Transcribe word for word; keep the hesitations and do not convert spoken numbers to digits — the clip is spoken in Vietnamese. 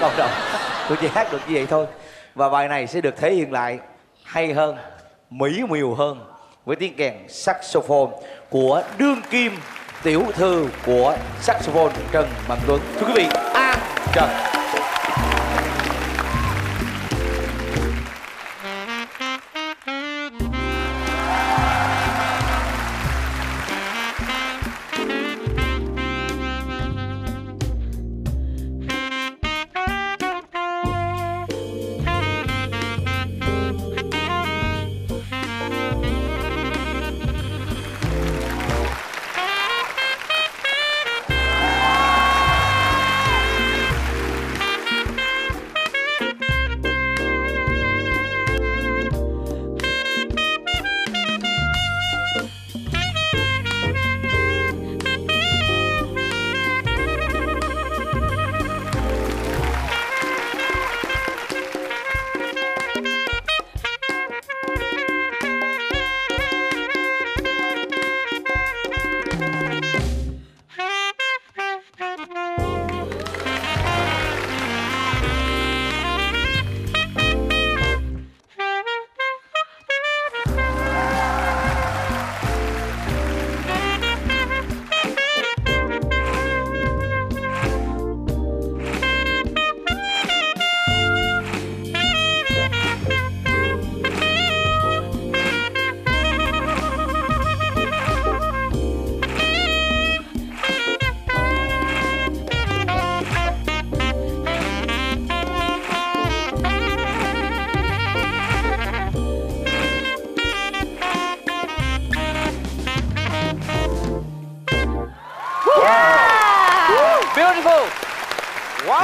không đâu. Tôi chỉ hát được như vậy thôi. Và bài này sẽ được thể hiện lại hay hơn, mỹ miều hơn với tiếng kèn saxophone của đương kim tiểu thư của saxophone Trần Mạnh Tuấn. Thưa quý vị, An Trần.